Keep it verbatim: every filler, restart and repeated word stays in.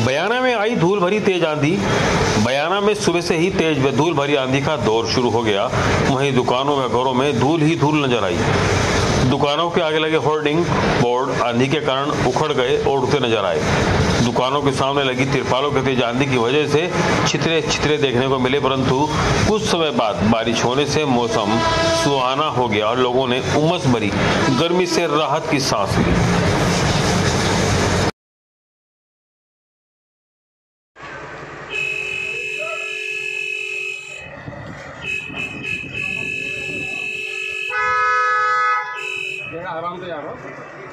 बयाना में आई धूल भरी तेज आंधी। बयाना में सुबह से ही तेज धूल भरी आंधी का दौर शुरू हो गया। वहीं दुकानों व घरों में धूल ही धूल नजर आई। दुकानों के आगे लगे होर्डिंग बोर्ड आंधी के कारण उखड़ गए और उड़ते नजर आए। दुकानों के सामने लगी तिरपालों के तेज आंधी की वजह से छितरे छितरे देखने को मिले, परंतु कुछ समय बाद बारिश होने से मौसम सुहाना हो गया और लोगों ने उमस भरी गर्मी से राहत की सांस ली। आराम से यारो।